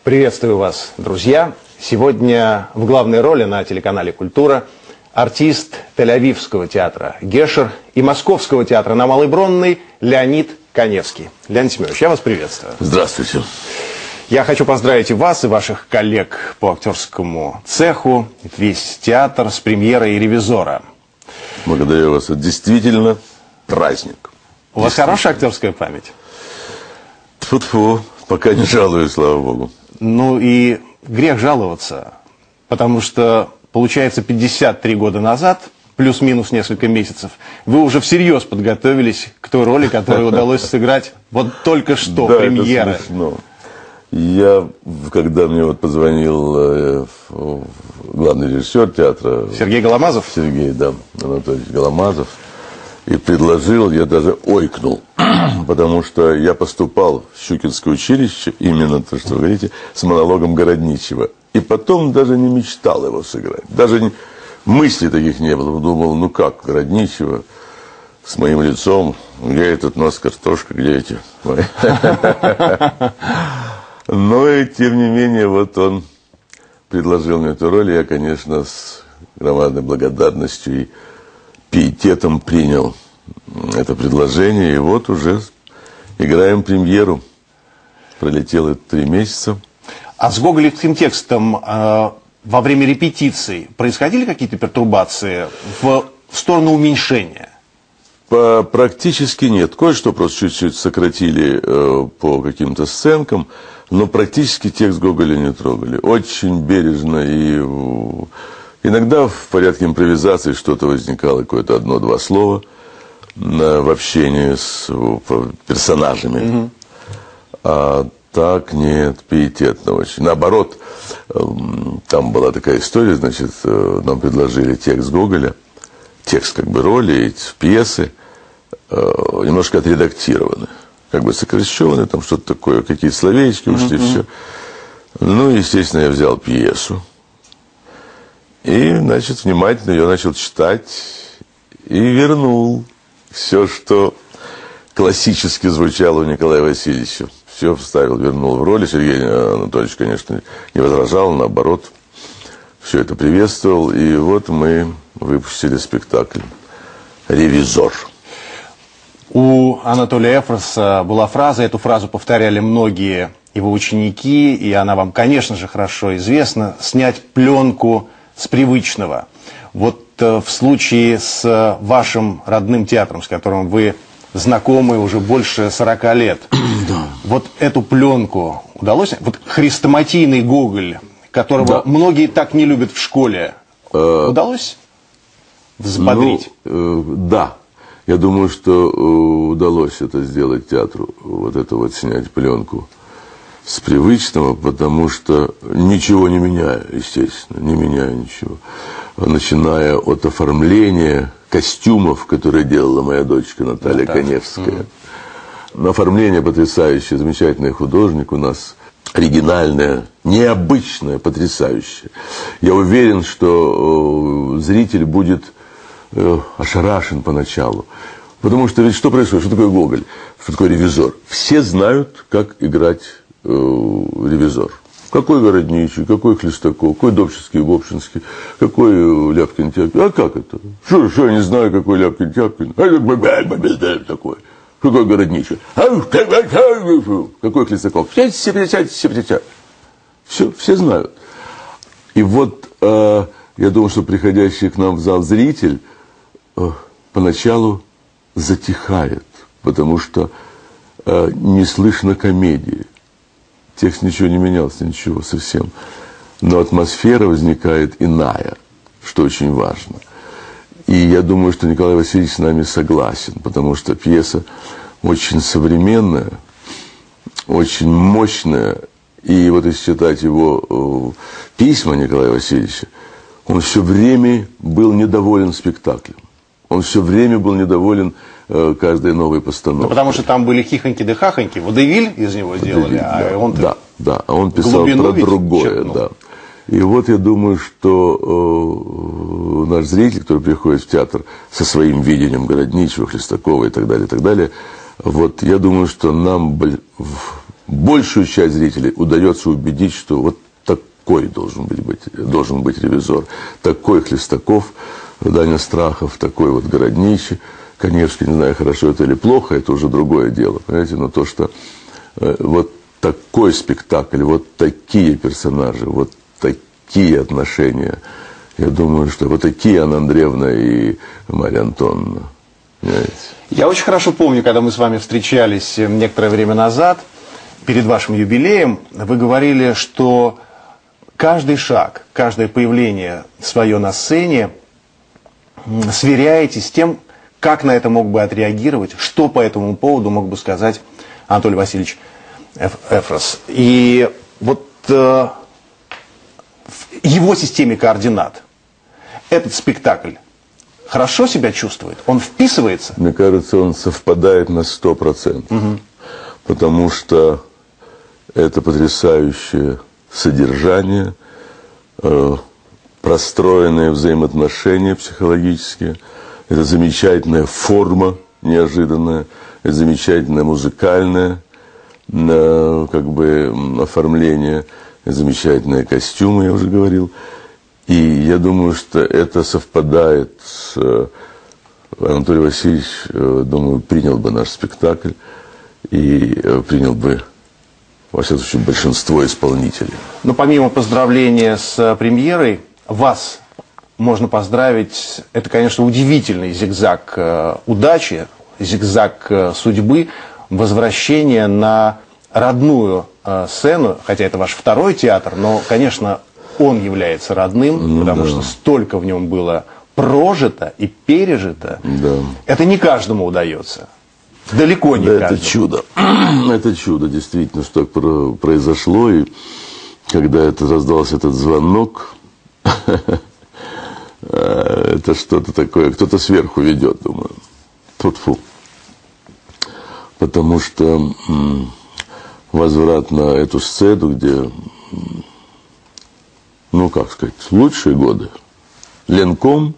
Приветствую вас, друзья. Сегодня в главной роли на телеканале «Культура» артист Тель-Авивского театра Гешер и Московского театра на Малой Бронной Леонид Каневский. Леонид Семенович, я вас приветствую. Здравствуйте. Я хочу поздравить и вас, и ваших коллег по актерскому цеху, весь театр с премьерой «Ревизора». Благодарю вас. Это действительно праздник. У вас хорошая актерская память? Тьфу-тьфу. Пока не жалуюсь, слава богу. Ну и грех жаловаться, потому что, получается, 53 года назад, плюс-минус несколько месяцев, вы уже всерьез подготовились к той роли, которую удалось сыграть вот только что, да, премьера. Это смешно. Когда мне позвонил главный режиссер театра Сергей Голомазов? Сергей, да, Анатольевич Голомазов, и предложил, я даже ойкнул, потому что я поступал в Щукинское училище, именно то, что вы говорите, с монологом Городничева. И потом даже не мечтал его сыграть. Даже мыслей таких не было. Думал, ну как, Городничева с моим лицом, где этот нос картошка, где эти? Но и тем не менее, вот он предложил мне эту роль, и я, конечно, с громадной благодарностью и пиететом принял это предложение, и вот уже играем премьеру. Пролетело 3 месяца. А с гоголевским текстом во время репетиций происходили какие-то пертурбации в сторону уменьшения? Практически нет. Кое-что просто чуть-чуть сократили по каким-то сценкам, но практически текст Гоголя не трогали. Очень бережно, и иногда в порядке импровизации что-то возникало, какое-то 1-2 слова в общении с персонажами. А так нет, пиететно очень. Наоборот, там была такая история, значит, нам предложили текст Гоголя, текст как бы роли, пьесы, немножко отредактированы, как бы сокращенные, там что-то такое, какие-то словечки ушли, все. Ну, естественно, я взял пьесу и, значит, внимательно ее начал читать и вернул все, что классически звучало у Николая Васильевича. Все вставил, вернул в роли. Сергей Анатольевич, конечно, не возражал, наоборот, все это приветствовал. И вот мы выпустили спектакль «Ревизор». У Анатолия Эфроса была фраза, эту фразу повторяли многие его ученики, и она вам, конечно же, хорошо известна: снять пленку с привычного. Вот в случае с вашим родным театром, с которым вы знакомы уже больше 40 лет, да. Вот эту пленку удалось? Вот хрестоматийный Гоголь, которого да. многие так не любят в школе, удалось взбодрить? Да. Я думаю, что удалось это сделать театру, вот это вот снять пленку с привычного, потому что ничего не меняя, естественно, не меняя ничего. Начиная от оформления костюмов, которые делала моя дочка Наталья Каневская. Оформление потрясающее, замечательный художник у нас, оригинальное, необычное, потрясающее. Я уверен, что зритель будет ошарашен поначалу. Потому что ведь что происходит? Что такое Гоголь? Что такое ревизор? Все знают, как играть ревизор. Какой Городничий, какой Хлестаков, какой Добчинский, Вобшинский, какой Ляпкин-Тяпкин. А как это? Что я не знаю, какой Ляпкин-Тяпкин? Такой. Какой Городничий? Какой Хлестаков? Все знают. И вот я думаю, что приходящий к нам в зал зритель поначалу затихает, потому что не слышно комедии. Текст ничего не менялся, ничего совсем. Но атмосфера возникает иная, что очень важно. И я думаю, что Николай Васильевич с нами согласен, потому что пьеса очень современная, очень мощная. И вот если читать его письма Николая Васильевича, он все время был недоволен спектаклем. Он все время был недоволен каждой новой постановкой. Ну, потому что там были хихоньки да хахоньки. Водевиль из него сделали, а он... Да, а он писал про другое, да. И вот я думаю, что наш зритель, который приходит в театр со своим видением Городничего, Хлестакова и так далее, вот я думаю, что нам большую часть зрителей удается убедить, что вот такой должен быть ревизор, такой Хлестаков, Даня Страхов, такой вот Городничий. Конечно, не знаю, хорошо это или плохо, это уже другое дело, понимаете, но то, что вот такой спектакль, вот такие персонажи, вот такие отношения, я думаю, что вот такие Анна Андреевна и Марья Антоновна, понимаете. Я очень хорошо помню, когда мы с вами встречались некоторое время назад, перед вашим юбилеем, вы говорили, что каждый шаг, каждое появление свое на сцене сверяете с тем, как на это мог бы отреагировать, что по этому поводу мог бы сказать Анатолий Васильевич Эфрос. И вот в его системе координат этот спектакль хорошо себя чувствует? Он вписывается? Мне кажется, он совпадает на 100%. Потому что это потрясающее содержание, простроенные взаимоотношения психологические, это замечательная форма неожиданная, это замечательное музыкальное как бы оформление, замечательные костюмы, я уже говорил. И я думаю, что это совпадает с... Анатолий Васильевич, думаю, принял бы наш спектакль и принял бы, во всяком случае, большинство исполнителей. Но помимо поздравления с премьерой, вас можно поздравить. Это, конечно, удивительный зигзаг удачи, зигзаг судьбы, возвращение на родную сцену, хотя это ваш второй театр, но, конечно, он является родным, потому что столько в нем было прожито и пережито. Да. Это не каждому удается. Далеко не каждому. Это чудо. Это чудо, действительно, что так произошло. И когда раздался этот звонок, это что-то такое, кто-то сверху ведет, думаю. Тьфу-тьфу. Потому что возврат на эту сцену, где, ну как сказать, лучшие годы. Ленком,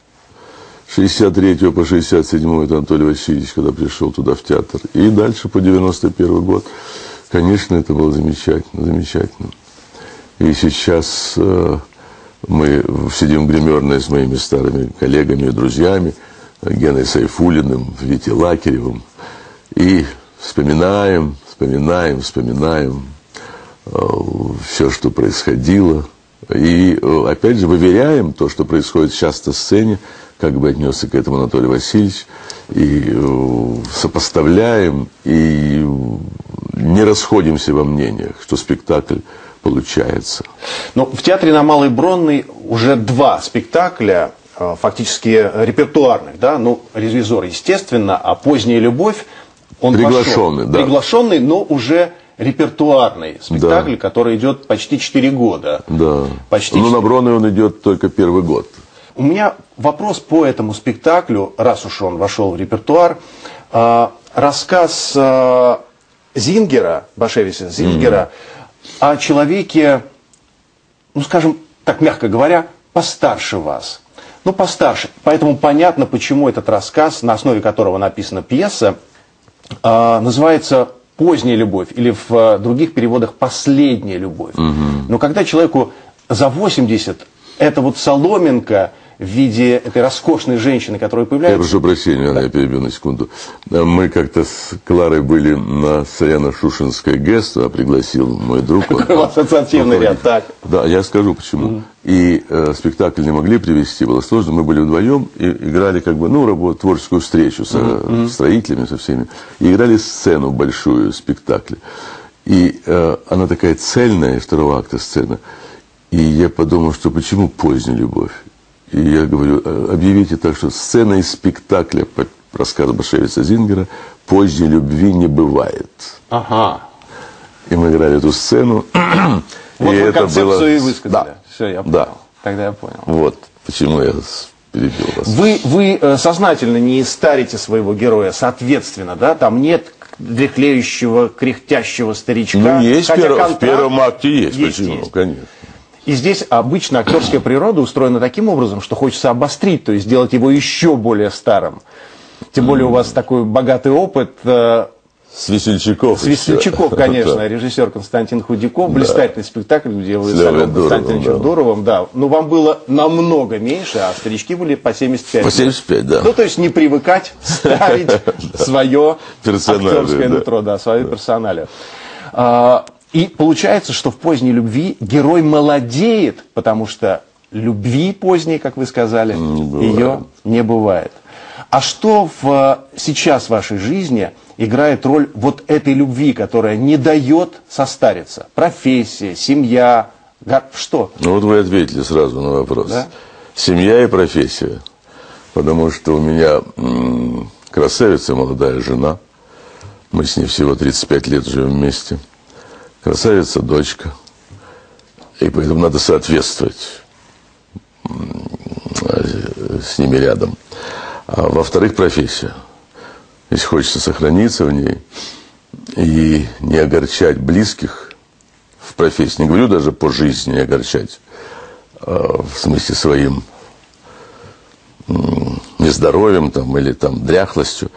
63 по 67 это Анатолий Васильевич, когда пришел туда в театр. И дальше по 91 год. Конечно, это было замечательно, замечательно. И сейчас мы сидим в гримерной с моими старыми коллегами и друзьями, Геной Сайфуллиным, Витей Лакеревым, и вспоминаем все, что происходило. И опять же выверяем то, что происходит сейчас на сцене, как бы отнесся к этому Анатолий Васильевич, и сопоставляем, и не расходимся во мнениях, что спектакль получается. Но в театре на Малой Бронной уже 2 спектакля, фактически репертуарных, да, ну, «Ревизор», естественно, а «Поздняя любовь», он приглашенный, пошел, да. Приглашенный, но уже репертуарный спектакль, да, который идет почти 4 года. Да. Почти но на Бронной он идет только 1-й год. У меня вопрос по этому спектаклю, раз уж он вошел в репертуар. Рассказ Зингера, Башевиса Зингера, о человеке, ну скажем так, мягко говоря, постарше вас. Ну, постарше. Поэтому понятно, почему этот рассказ, на основе которого написана пьеса, называется «Поздняя любовь» или в других переводах «Последняя любовь». Но когда человеку за 80, это вот соломинка в виде этой роскошной женщины, которая появляется... Я прошу прощения, да. Я перебью на секунду. Мы как-то с Кларой были на Саяно-Шушенской ГЭС, пригласил мой друг. Ассоциативный ряд, так. Да, я скажу почему. И спектакль не могли привести, было сложно. Мы были вдвоем и играли как бы, ну, творческую встречу со строителями, со всеми. И играли сцену большую спектакля. И она такая цельная, 2-го акта сцена. И я подумал, что почему «Поздняя любовь»? И я говорю, объявите так, что сцена из спектакля по рассказу Башевица Зингера «Поздней любви не бывает». Ага. И мы играли эту сцену. Вот и вы это концепцию было... и высказали. Да. Все, я понял. Да. Тогда я понял. Вот почему я перебил вас. Вы сознательно не старите своего героя, соответственно, да? Там нет дряхлеющего, кряхтящего старичка. Ну, есть, в 1-м акте есть. Почему? Есть. Конечно. И здесь обычно актерская природа устроена таким образом, что хочется обострить, то есть сделать его еще более старым. Тем более у вас такой богатый опыт С Весельчаков. С Весельчаков, конечно, режиссер Константин Худяков, блистательный спектакль, где вы с Олегом Константиновичем Дуровым, да. Но вам было намного меньше, а старички были по 75. По 75, да. Ну, то есть не привыкать ставить свое актерское нутро, да, свою персоналию. И получается, что в поздней любви герой молодеет, потому что любви поздней, как вы сказали, ее не бывает. А что сейчас в вашей жизни играет роль вот этой любви, которая не дает состариться? Профессия, семья, что? Ну вот вы ответили сразу на вопрос. Да? Семья и профессия. Потому что у меня красавица, молодая жена. Мы с ней всего 35 лет живем вместе. Красавица, дочка. И поэтому надо соответствовать с ними рядом. А во-вторых, профессия. Если хочется сохраниться в ней и не огорчать близких в профессии, не говорю даже по жизни не огорчать, в смысле своим нездоровьем там, или там, дряхлостью,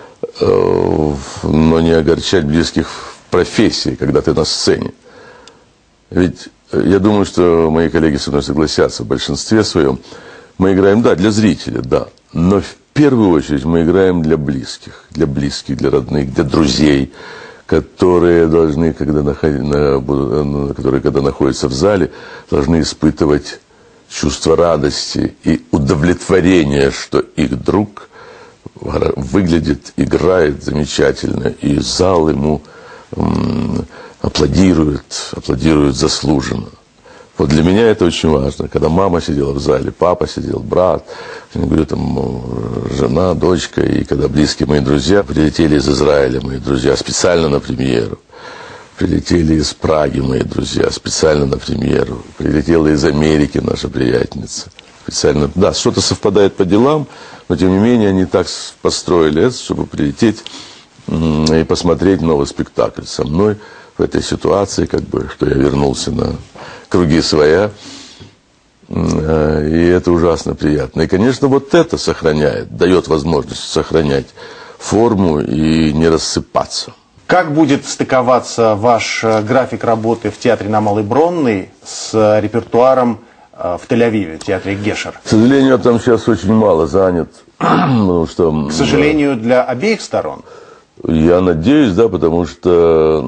но не огорчать близких в профессии, когда ты на сцене. Ведь я думаю, что мои коллеги со мной согласятся, в большинстве своем мы играем, да, для зрителя, да, но в первую очередь мы играем для близких, для родных, для друзей, которые должны, когда находятся в зале, должны испытывать чувство радости и удовлетворения, что их друг выглядит, играет замечательно, и зал ему аплодирует заслуженно. Вот для меня это очень важно. Когда мама сидела в зале, папа сидел, брат, я говорю, там, жена, дочка, и когда близкие мои друзья прилетели из Израиля, мои друзья, специально на премьеру. Прилетели из Праги мои друзья, специально на премьеру. Прилетела из Америки наша приятельница. Специально, да, что-то совпадает по делам, но тем не менее они так построили это, чтобы прилететь и посмотреть новый спектакль со мной в этой ситуации, как бы, что я вернулся на круги своя. И это ужасно приятно. И, конечно, вот это сохраняет, дает возможность сохранять форму и не рассыпаться. Как будет стыковаться ваш график работы в театре на Малой Бронной с репертуаром в Тель-Авиве, в театре Гешер? К сожалению, я там сейчас очень мало занят. Потому что, к сожалению, для обеих сторон? Я надеюсь, да, потому что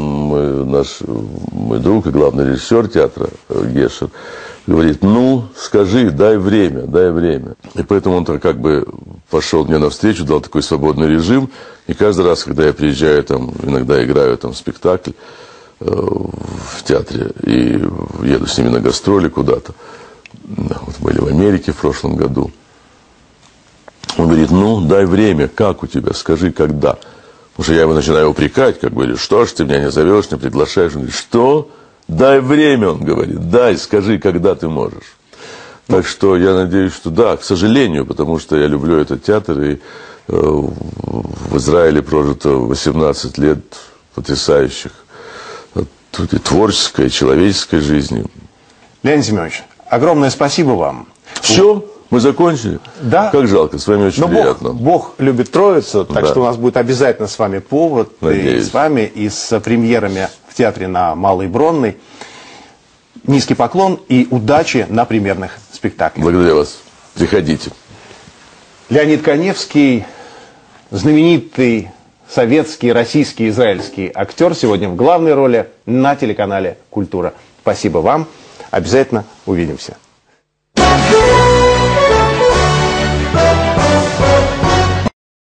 мой друг и главный режиссер театра Гешер говорит, ну, скажи, дай время. И поэтому он как бы пошел мне навстречу, дал такой свободный режим. И каждый раз, когда я приезжаю, там, иногда играю там спектакль в театре и еду с ними на гастроли куда-то. Вот были в Америке в прошлом году. Он говорит, ну, дай время, как у тебя, скажи, когда. Потому что я его начинаю упрекать, как бы, что ж ты меня не зовешь, не приглашаешь. Он говорит, что? Дай время, он говорит, дай, скажи, когда ты можешь. Так что я надеюсь, что да, к сожалению, потому что я люблю этот театр, и в Израиле прожито 18 лет потрясающих и творческой, и человеческой жизни. Леонид Семенович, огромное спасибо вам. Все? Мы закончили? Да. Как жалко, с вами очень приятно. Бог любит Троицу, так что у нас будет обязательно с вами повод. Надеюсь. И с вами, и с премьерами в театре на Малой Бронной. Низкий поклон и удачи на премьерных спектаклях. Благодарю вас. Приходите. Леонид Каневский, знаменитый советский, российский, израильский актер, сегодня в главной роли на телеканале «Культура». Спасибо вам. Обязательно увидимся.